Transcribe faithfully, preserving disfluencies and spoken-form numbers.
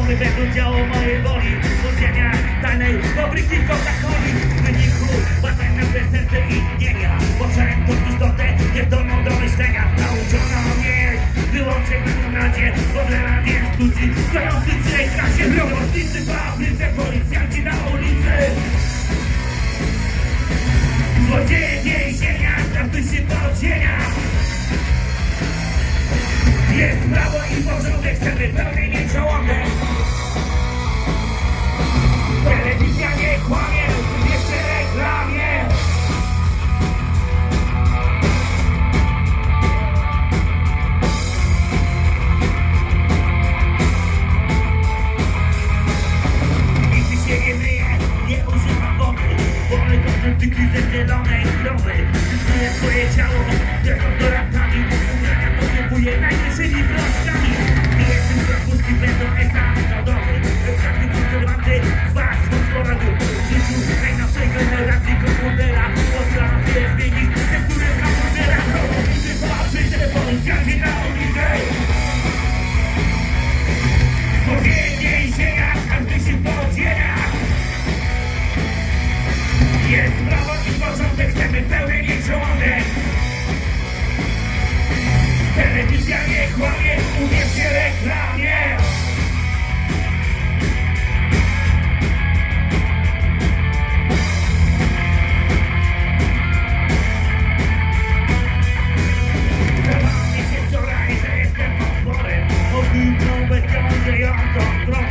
Reklamy będą działo mojej woli. Złożenia tajnej fabryki Coca-Coli. W wyniku badań na serce istnienia poczułem tą istotę niezdolną do myślenia. Nauczono mnie wyłącznie na radzie. Podlewa więc ludzi stojących w tej trasie. Robotnicy w fabryce, policjanci na ulicy. Złodzieje więzienia, krawcy podziemia. Jest prawo i porządek, chcemy pełnienie żołądek. Telewizja nie kłamie, jeszcze reklamie. Nigdy się nie myję, nie używam wody. Wolę kosmetyki ze zielonej krowy. Wyznaję swoje ciało dezodorantami. Ubrania potrzebuję najwyższymi proszkami. Nie jestem propustki, będą esa zadowy. Wyprawny konserwanty z was fosforatu. W życiu najnowszej generacji komputera potrafię zmienić tekturę komputera. Robotnicy w fabryce, policjanci na ulicy. Złodzieje więzienia, każdy się podziemia. Jest prawo i porządek, chcemy pełnienie żołądek. Telewizja nie kłamie, uwierzcie reklamie. Zdawało mi się wczoraj, że jestem potworem. Odwilną bestią żyjącą drogą.